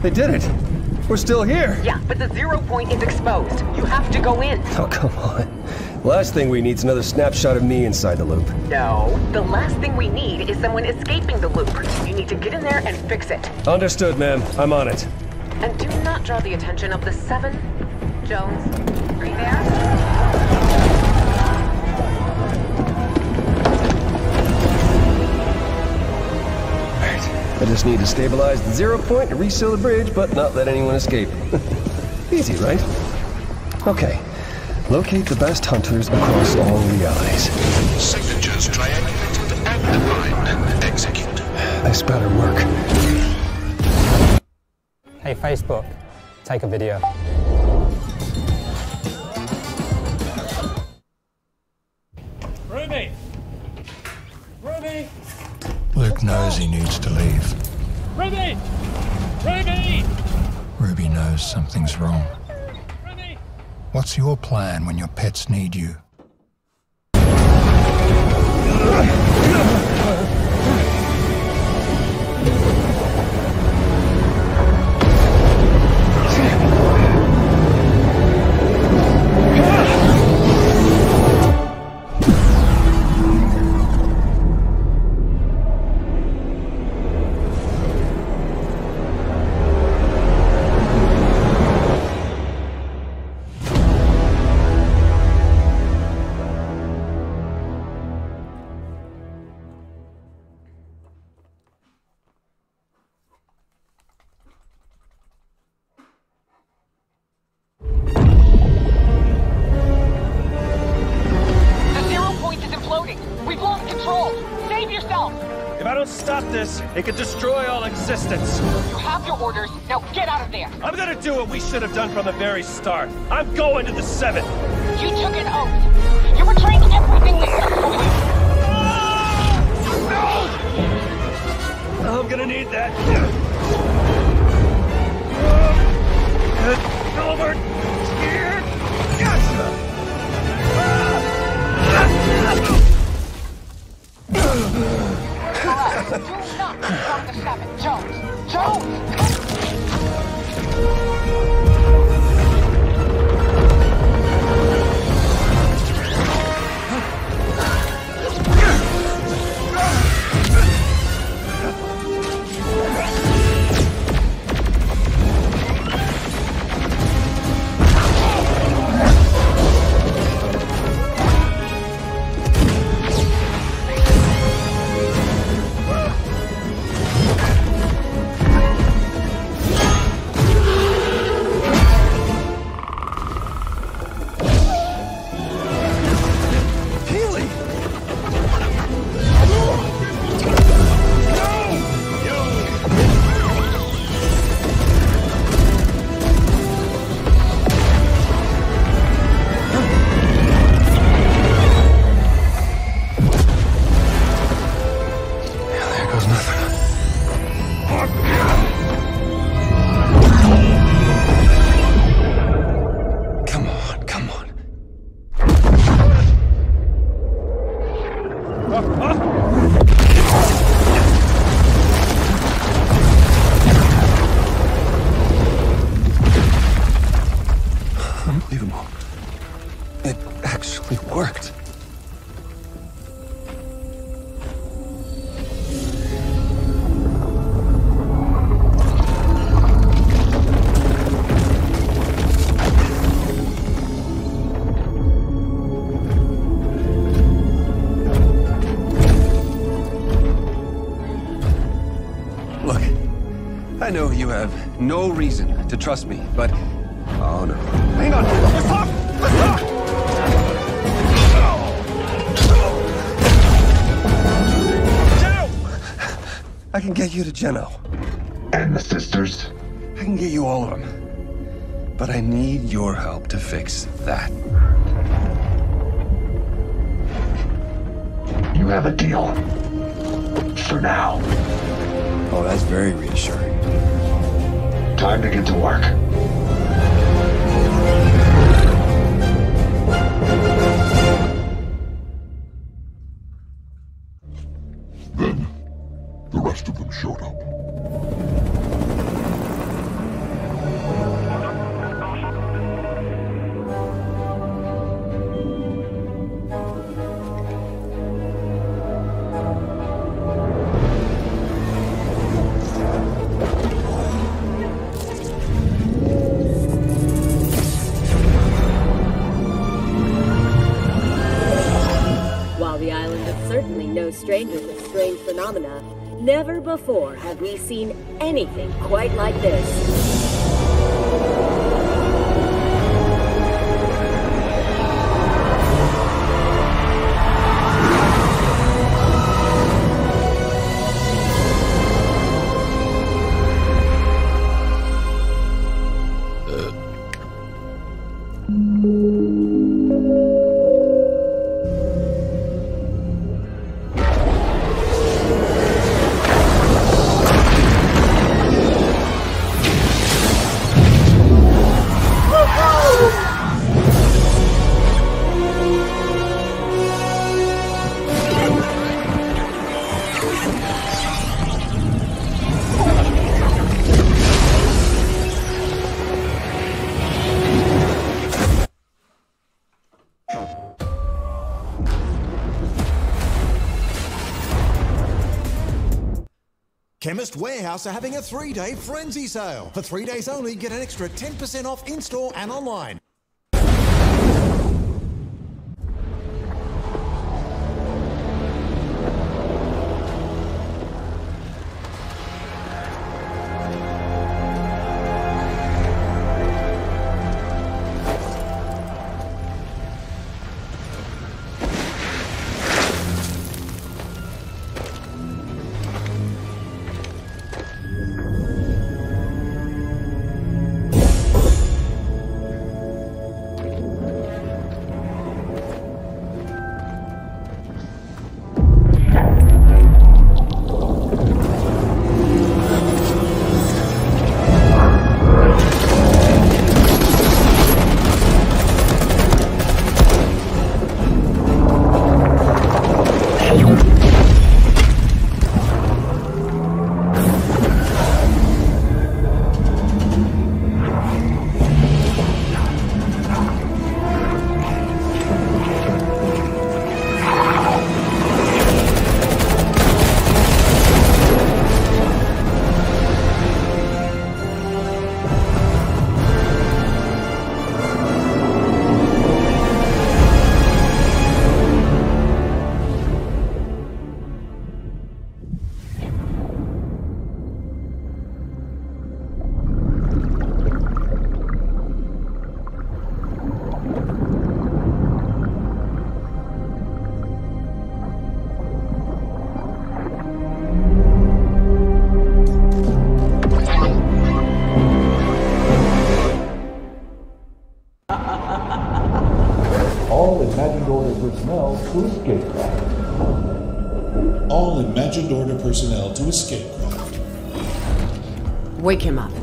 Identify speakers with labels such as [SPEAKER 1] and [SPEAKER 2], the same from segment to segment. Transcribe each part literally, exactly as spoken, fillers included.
[SPEAKER 1] They did it! We're still here!
[SPEAKER 2] Yeah, but the zero point is exposed. You have to go in.
[SPEAKER 1] Oh, come on. Last thing we need is another snapshot of me inside the loop.
[SPEAKER 2] No. The last thing we need is someone escaping the loop. You need to get in there and fix it.
[SPEAKER 1] Understood, ma'am. I'm on it.
[SPEAKER 2] And do not draw the attention of the seven. Jones, are you there?
[SPEAKER 1] I just need to stabilize the zero point and reseal the bridge, but not let anyone escape. Easy, right? Okay. Locate the best hunters across all realities.
[SPEAKER 3] Signatures triangulated and defined. Execute.
[SPEAKER 1] This better work.
[SPEAKER 4] Hey, Facebook. Take a video.
[SPEAKER 5] Ruby! Ruby!
[SPEAKER 6] Luke knows he needs to leave.
[SPEAKER 5] Ruby! Ruby!
[SPEAKER 6] Ruby knows something's wrong.
[SPEAKER 5] Ruby!
[SPEAKER 6] What's your plan when your pets need you?
[SPEAKER 5] It could destroy all existence.
[SPEAKER 2] You have your orders. Now get out of there.
[SPEAKER 5] I'm gonna do what we should have done from the very start. I'm going to the seven.
[SPEAKER 2] You took an oath. You're betraying everything we've done for you.
[SPEAKER 5] No! I'm gonna need that. Over here. Gotcha.
[SPEAKER 2] Do not from the seven. Jones! Jones!
[SPEAKER 1] Unbelievable. It actually worked. Look, I know you have no reason to trust me, but... Oh, no. Hang on! Let's talk! Let's talk! Geno! I can get you to Geno.
[SPEAKER 3] And the sisters?
[SPEAKER 1] I can get you all of them. But I need your help to fix that.
[SPEAKER 3] You have a deal. For now.
[SPEAKER 1] Oh, that's very reassuring.
[SPEAKER 3] Time to get to work.
[SPEAKER 7] Then, the rest of them showed up. strange phenomena. Never before have we seen anything quite like this.
[SPEAKER 8] Chemist Warehouse are having a three-day frenzy sale. For three days only, get an extra ten percent off in-store and online.
[SPEAKER 9] to escape craft. All imagined order personnel to escape craft.
[SPEAKER 10] Wake him up.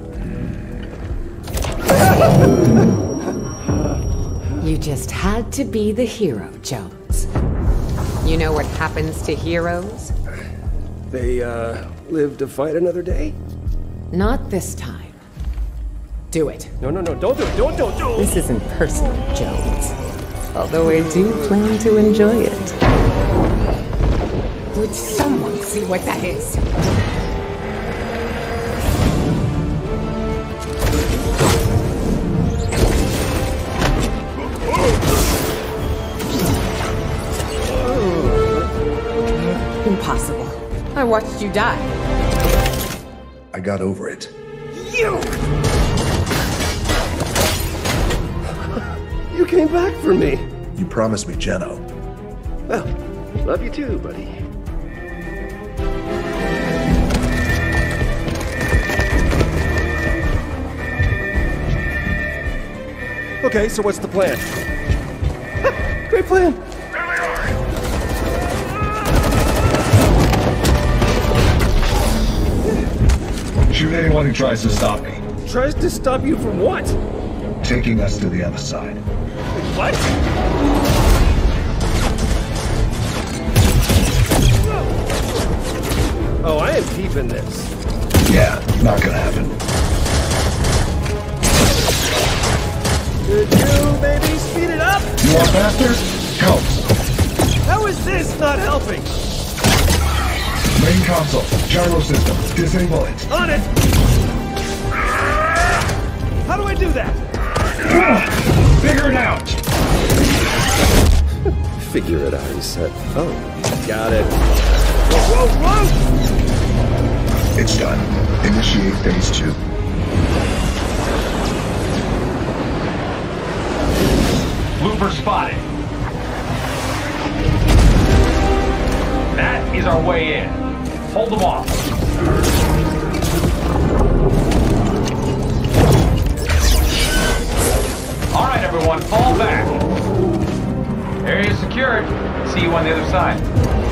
[SPEAKER 10] You just had to be the hero, Jones. You know what happens to heroes?
[SPEAKER 1] They, uh, live to fight another day?
[SPEAKER 10] Not this time. Do it.
[SPEAKER 1] No, no, no, don't do it, don't, don't, don't!
[SPEAKER 10] This isn't personal, Jones. Although I do plan to enjoy it. Would someone see what that is? Impossible. I watched you die.
[SPEAKER 3] I got over it.
[SPEAKER 10] You!
[SPEAKER 1] You came back for me.
[SPEAKER 3] You promised me Jeno.
[SPEAKER 1] Well, love you too, buddy. Okay, so what's the plan? Great plan.
[SPEAKER 3] Shoot anyone who tries to stop me.
[SPEAKER 1] Tries to stop you from what?
[SPEAKER 3] Taking us to the other side.
[SPEAKER 1] What? Oh, I am deep in this.
[SPEAKER 3] Yeah, not gonna happen.
[SPEAKER 1] Could you maybe speed it up?
[SPEAKER 3] You want faster? Help.
[SPEAKER 1] How is this not helping?
[SPEAKER 3] Main console, gyro system, disable it.
[SPEAKER 1] On it! How do I do that?
[SPEAKER 3] Figure it out!
[SPEAKER 1] Figure it out, he said. Oh, got it.
[SPEAKER 3] It's done. Initiate phase two.
[SPEAKER 11] Looper spotted. That is our way in. Hold them off. All right, everyone, fall back. Area secured. See you on the other side.